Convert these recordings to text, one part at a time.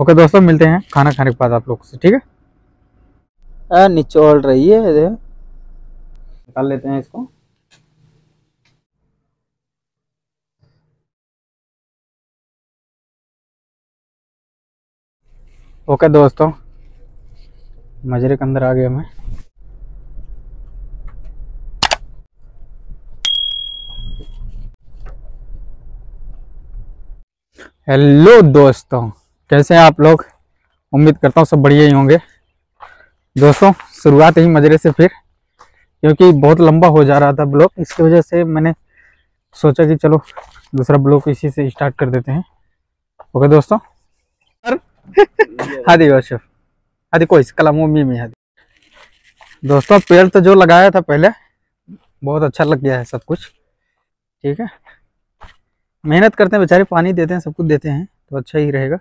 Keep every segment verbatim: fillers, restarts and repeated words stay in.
Okay दोस्तों, मिलते हैं खाना खाने के बाद आप लोग से, ठीक है। निचोड़ रही है, निकाल लेते हैं इसको। ओके दोस्तों, मजरे के अंदर आ गया मैं। हेलो दोस्तों, कैसे हैं आप लोग? उम्मीद करता हूँ सब बढ़िया ही होंगे। दोस्तों, शुरुआत ही मजरे से फिर, क्योंकि बहुत लंबा हो जा रहा था ब्लॉग, इसकी वजह से मैंने सोचा कि चलो दूसरा ब्लॉग इसी से स्टार्ट कर देते हैं। ओके दोस्तों, हादी वर्ष हादी कोई कलमों में में हादी। दोस्तों, पेड़ तो जो लगाया था पहले बहुत अच्छा लग गया है सब कुछ, ठीक है। मेहनत करते हैं बेचारे, पानी देते हैं, सब कुछ देते हैं तो अच्छा ही रहेगा।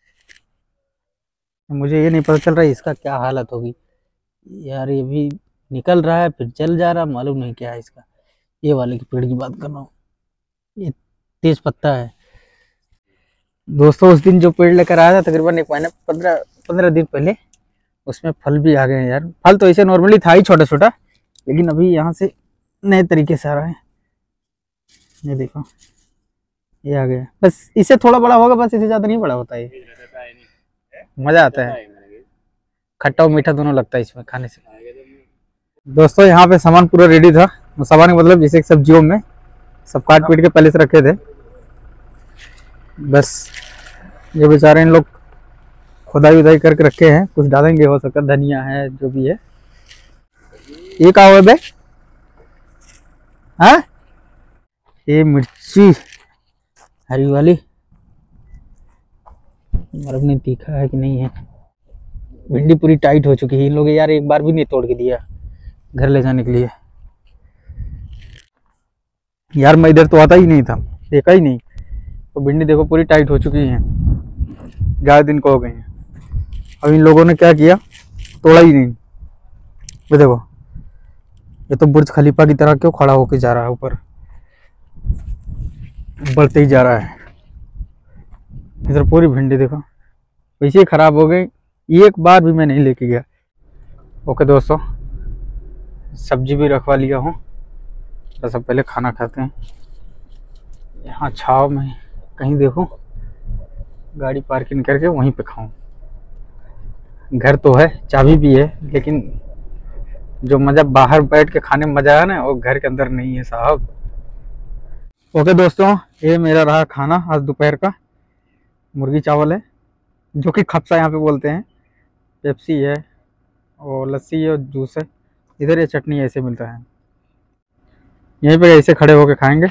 मुझे ये नहीं पता चल रहा है इसका क्या हालत होगी यार। ये भी निकल रहा है फिर चल जा रहा, मालूम नहीं क्या है इसका। ये वाले के पेड़ की बात कर रहा हूँ, ये तेज पत्ता है। दोस्तों, उस दिन जो पेड़ लेकर आया था तकरीबन एक महीने पंद्रह पंद्रह दिन पहले, उसमें फल भी आ गए हैं यार। फल तो ऐसे नॉर्मली था ही छोटा छोटा, लेकिन अभी यहाँ से नए तरीके से आ रहा है। ये देखो, ये आ गया। बस इससे थोड़ा बड़ा होगा, बस इससे ज्यादा नहीं बड़ा होता है। मजा आता है, खट्टा और मीठा दोनों लगता है इसमें खाने से। दोस्तों, यहाँ पे सामान पूरा रेडी था। सामान का मतलब जैसे सब्जियों में सब काट पीट के पहले से रखे थे। बस ये बेचारे इन लोग खुदाई उदाई करके रखे हैं, कुछ डालेंगे, हो सकता है धनिया है, जो भी है। ये क्या हुआ बे? हाँ, ये मिर्ची हरी वाली, मालूम नहीं तीखा है कि नहीं है। भिंडी पूरी टाइट हो चुकी है। इन लोग यार एक बार भी नहीं तोड़ के दिया घर ले जाने के लिए। यार मैं इधर तो आता ही नहीं था, देखा ही नहीं। तो भिंडी देखो पूरी टाइट हो चुकी है, ज्यादा दिन को हो गई है। अब इन लोगों ने क्या किया, तोड़ा ही नहीं। ये देखो, ये तो बुर्ज खलीफा की तरह क्यों खड़ा होके जा रहा है, ऊपर बढ़ते ही जा रहा है। इधर पूरी भिंडी देखो वैसे ही खराब हो गई, एक बार भी मैं नहीं लेके गया। ओके दोस्तों, सब्जी भी रखवा लिया हूँ, बस अब पहले खाना खाते हैं। यहाँ छाव में कहीं देखो, गाड़ी पार्किंग करके वहीं पे खाऊं। घर तो है, चाबी भी है, लेकिन जो मज़ा बाहर बैठ के खाने में मज़ा है ना, वो घर के अंदर नहीं है साहब। ओके दोस्तों, ये मेरा रहा खाना आज दोपहर का। मुर्गी चावल है, जो कि खपसा यहाँ पे बोलते हैं। पेप्सी है और लस्सी है और जूस है। इधर ये चटनी ऐसे मिलता है। यहीं पे ऐसे खड़े होके खाएंगे,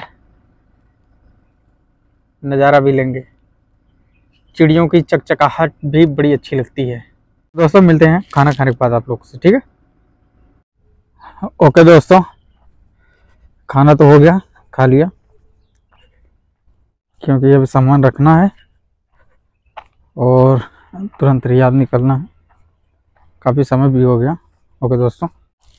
नज़ारा भी लेंगे। चिड़ियों की चकचकाहट भी बड़ी अच्छी लगती है। दोस्तों, मिलते हैं खाना खाने के बाद आप लोग से, ठीक है। ओके दोस्तों, खाना तो हो गया, खा लिया, क्योंकि अब सामान रखना है और तुरंत रियाद निकलना है। काफ़ी समय भी हो गया। ओके दोस्तों,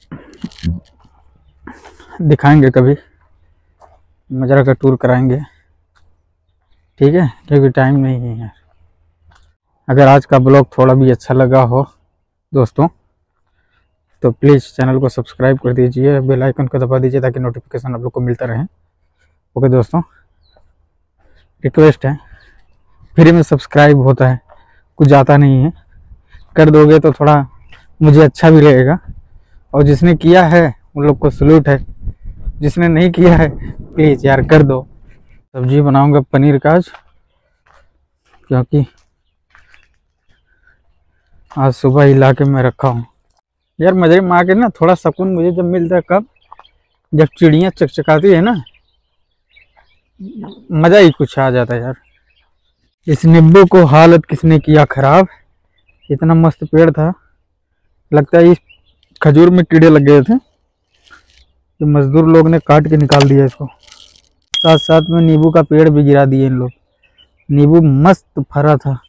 दिखाएंगे कभी, मजरा का टूर कराएंगे, ठीक है, क्योंकि टाइम नहीं है। अगर आज का ब्लॉग थोड़ा भी अच्छा लगा हो दोस्तों, तो प्लीज़ चैनल को सब्सक्राइब कर दीजिए, बेल आइकन को दबा दीजिए ताकि नोटिफिकेशन आप लोग को मिलता रहे। ओके दोस्तों, रिक्वेस्ट है, फ्री में सब्सक्राइब होता है, कुछ जाता नहीं है, कर दोगे तो थोड़ा मुझे अच्छा भी लगेगा। और जिसने किया है उन लोग को सलूट है, जिसने नहीं किया है प्लीज़ यार कर दो। सब्जी बनाऊंगा पनीर का आज, क्योंकि आज सुबह ही ला के मैं रखा हूँ। यार मजे में आके ना थोड़ा सुकून मुझे जब मिलता है, कब? जब चिड़ियाँ चकचकाती है ना, मज़ा ही कुछ आ जाता है यार। इस नींबू को हालत किसने किया खराब, इतना मस्त पेड़ था, लगता है इस खजूर में कीड़े लग गए थे, तो मजदूर लोग ने काट के निकाल दिया इसको। साथ साथ में नींबू का पेड़ भी गिरा दिए इन लोग। नींबू मस्त फरा था,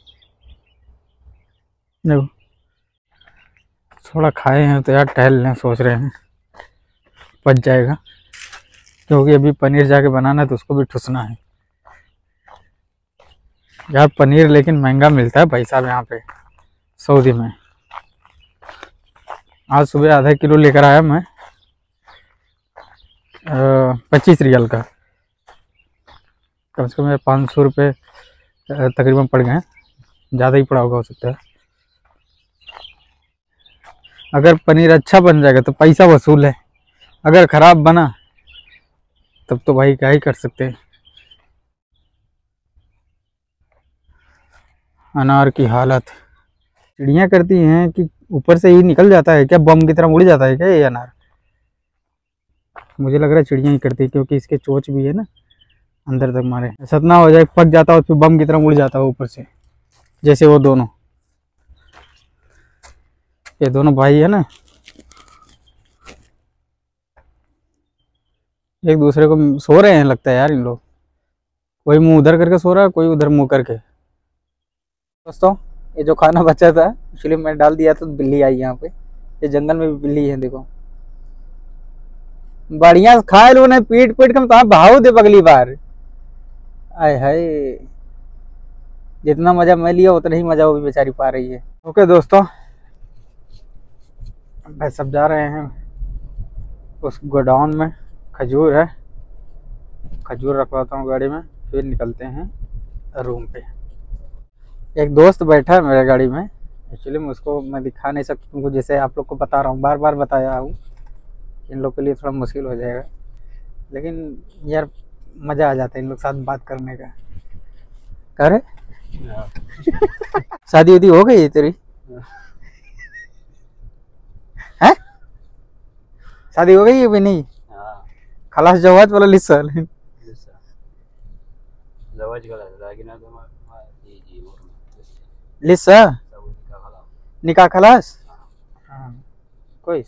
देखो। थोड़ा खाए हैं तो यार टहल लें, सोच रहे हैं पच जाएगा, क्योंकि अभी पनीर जाके बनाना है तो उसको भी ठुसना है। यार पनीर लेकिन महंगा मिलता है भाई साहब यहाँ पे सऊदी में। आज सुबह आधा किलो लेकर आया मैं, पच्चीस रियाल का। कम से कम पाँच सौ रुपये तकरीबन पड़ गए, ज़्यादा ही पड़ा होगा हो सकता है। अगर पनीर अच्छा बन जाएगा तो पैसा वसूल है, अगर ख़राब बना तब तो भाई क्या ही कर सकते हैं। अनार की हालत, चिड़ियाँ करती हैं कि ऊपर से ही निकल जाता है क्या, बम की तरह उड़ जाता है क्या ये अनार? मुझे लग रहा है चिड़ियाँ ही करती है, क्योंकि इसके चोंच भी है ना अंदर तक मारे। ऐसा ना हो जाए पक जाता हो फिर बम की तरह उड़ जाता हो ऊपर से, जैसे वो दोनों ये दोनों भाई है ना, एक दूसरे को सो रहे हैं लगता है यार इन लोग। कोई मुंह उधर करके सो रहा है, कोई उधर मुंह करके। दोस्तों ये जो खाना बचा था एक्चुअली मैं डाल दिया तो बिल्ली आई यहाँ पे। ये जंगल में भी बिल्ली है, देखो बढ़िया खा लो ने, पीट पीट के तो भाव दे अगली बार। आय हाय, जितना मजा मैं लिया उतना ही मजा वो भी बेचारी पा रही है। ओके दोस्तों, भाई सब जा रहे हैं उस गोडाउन में। खजूर है, खजूर रखवाता हूँ गाड़ी में, फिर निकलते हैं रूम पे। एक दोस्त बैठा है मेरे गाड़ी में, एक्चुअली मैं उसको मैं दिखा नहीं सकता तुमको, जैसे आप लोग को बता रहा हूँ, बार बार बताया हूँ। इन लोग के लिए थोड़ा मुश्किल हो जाएगा, लेकिन यार मज़ा आ जाता है इन लोग साथ बात करने का। करे शादी उदी हो गई तेरी? है शादी हो गई अभी नहीं? खलास जवाज वाला लिस्सा लिस्सा निकाह खलास। हाँ कोई।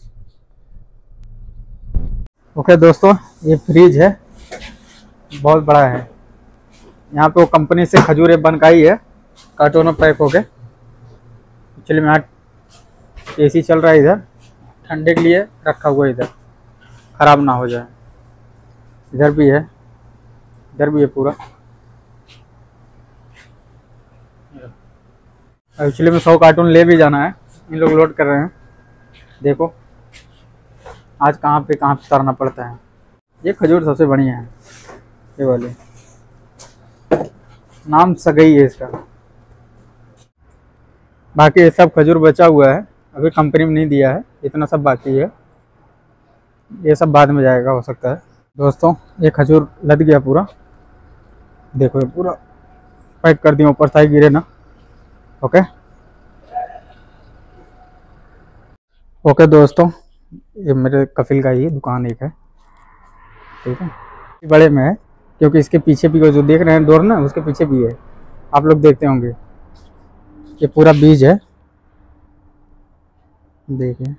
ओके दोस्तों, ये फ्रिज है, बहुत बड़ा है। यहाँ पे वो कंपनी से खजूर बन का ही है, कार्टून में पैक हो गए। चलिए मैं ए सी चल रहा है इधर, ठंडे के लिए रखा हुआ है इधर, ख़राब ना हो जाए। इधर भी है, इधर भी है पूरा। एक्चुअली में सौ कार्टून ले भी जाना है, इन लोग लोड कर रहे हैं। देखो आज कहाँ पे कहाँ पे उतारना पड़ता है। ये खजूर सबसे बढ़िया है, ये वाले नाम सगई है इसका। बाकी ये सब खजूर बचा हुआ है, अभी कंपनी में नहीं दिया है, इतना सब बाकी है, ये सब बाद में जाएगा हो सकता है। दोस्तों ये खजूर लद गया पूरा, देखो ये पूरा पैक कर दिया, ऊपर साइड गिरे ना। ओके ओके दोस्तों, ये मेरे कफिल का ही दुकान एक है, ठीक है, बड़े में है, क्योंकि इसके पीछे भी जो देख रहे हैं डोर ना, उसके पीछे भी है, आप लोग देखते होंगे। ये पूरा बीज है, देखिए।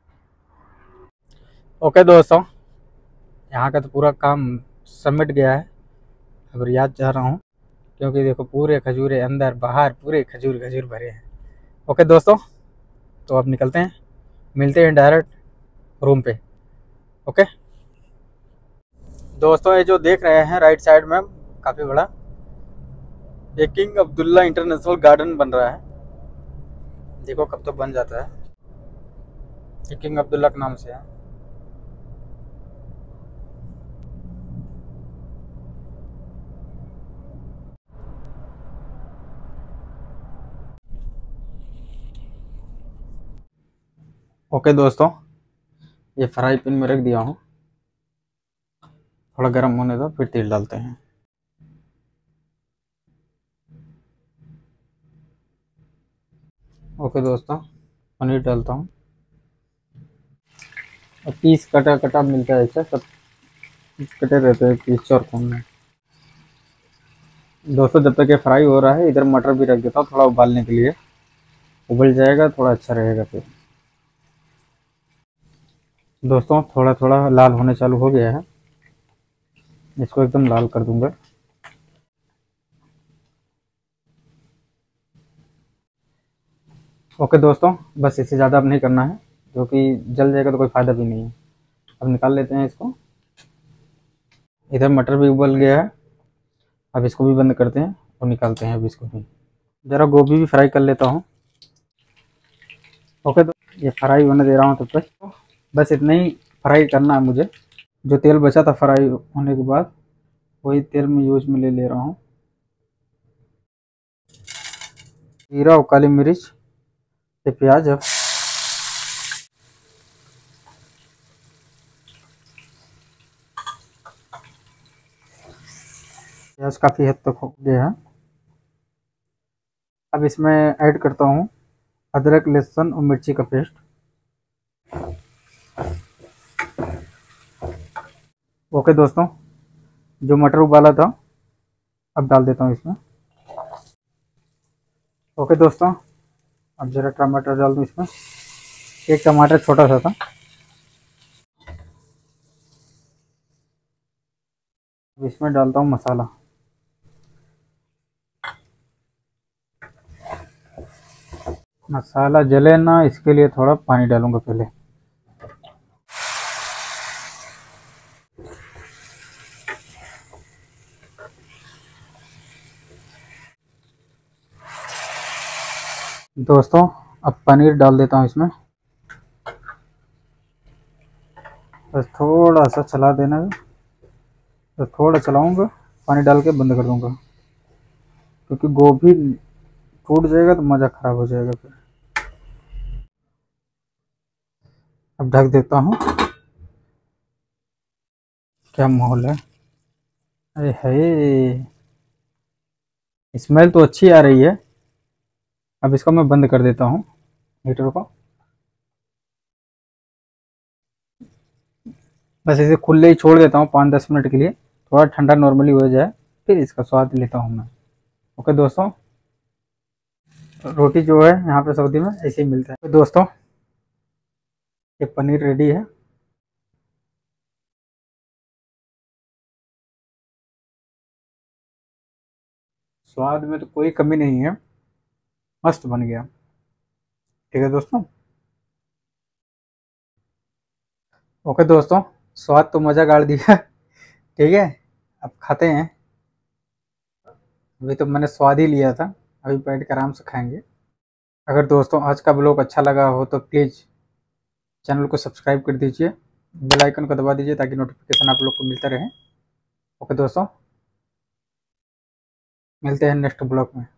ओके दोस्तों, यहाँ का तो पूरा काम समेट गया है, अब रियाद जा रहा हूँ, क्योंकि देखो पूरे खजूरे अंदर बाहर पूरे खजूर खजूर भरे हैं। ओके दोस्तों, तो अब निकलते हैं, मिलते हैं डायरेक्ट रूम पे। ओके दोस्तों, ये जो देख रहे हैं राइट साइड में काफ़ी बड़ा एक किंग अब्दुल्ला इंटरनेशनल गार्डन बन रहा है, देखो कब तक बन जाता है। ये किंग अब्दुल्ला के नाम से है। ओके दोस्तों, ये फ्राई पैन में रख दिया हूँ, थोड़ा गर्म होने दो फिर तेल डालते हैं। ओके दोस्तों, पनीर डालता हूँ, और पीस कटा कटा मिलता है, ऐसा सब कटे रहते हैं पीस चौरकोन में। दोस्तों जब तक ये फ्राई हो रहा है, इधर मटर भी रख देता हूँ थोड़ा उबालने के लिए, उबल जाएगा थोड़ा अच्छा रहेगा फिर। दोस्तों थोड़ा थोड़ा लाल होने चालू हो गया है, इसको एकदम लाल कर दूंगा। ओके दोस्तों, बस इससे ज़्यादा अब नहीं करना है, क्योंकि जल जाएगा तो कोई फ़ायदा भी नहीं है। अब निकाल लेते हैं इसको। इधर मटर भी उबल गया है, अब इसको भी बंद करते हैं वो निकालते हैं अभी इसको भी। ज़रा गोभी भी फ्राई कर लेता हूँ। ओके, तो ये फ्राई होने दे रहा हूँ तब तक। बस इतना ही फ्राई करना है मुझे। जो तेल बचा था फ्राई होने के बाद, वही तेल में यूज में ले ले रहा हूँ। जीरा और काली मिर्च से प्याज। अब प्याज काफ़ी हद तक हो गया है। अब इसमें ऐड करता हूँ अदरक लहसुन और मिर्ची का पेस्ट। ओके दोस्तों, जो मटर उबाला था अब डाल देता हूँ इसमें। ओके दोस्तों, अब ज़रा टमाटर डाल दूँ इसमें। एक टमाटर छोटा सा था। अब इसमें डालता हूँ मसाला। मसाला जले ना, इसके लिए थोड़ा पानी डालूंगा पहले। दोस्तों, अब पनीर डाल देता हूँ इसमें। बस थोड़ा सा चला देना है। तो थोड़ा चलाऊंगा, पानी डाल के बंद कर दूंगा, क्योंकि गोभी टूट जाएगा तो मज़ा ख़राब हो जाएगा फिर। अब ढक देता हूँ। क्या माहौल है! अरे है, स्मेल तो अच्छी आ रही है। अब इसको मैं बंद कर देता हूँ, हीटर को। बस इसे खुले ही छोड़ देता हूँ पाँच दस मिनट के लिए, थोड़ा ठंडा नॉर्मली हो जाए, फिर इसका स्वाद लेता हूँ मैं। ओके दोस्तों, रोटी जो है यहाँ पे सऊदी में ऐसे ही मिलता है। तो दोस्तों, ये पनीर रेडी है। स्वाद में तो कोई कमी नहीं है, मस्त बन गया। ठीक है दोस्तों। ओके दोस्तों, स्वाद तो मज़ा गाड़ दिया। ठीक है, अब खाते हैं। अभी तो मैंने स्वाद ही लिया था, अभी बैठ कर आराम से खाएंगे। अगर दोस्तों आज का ब्लॉग अच्छा लगा हो तो प्लीज़ चैनल को सब्सक्राइब कर दीजिए, बेल आइकन को दबा दीजिए ताकि नोटिफिकेशन आप लोग को मिलता रहे। ओके दोस्तों, मिलते हैं नेक्स्ट ब्लॉग में।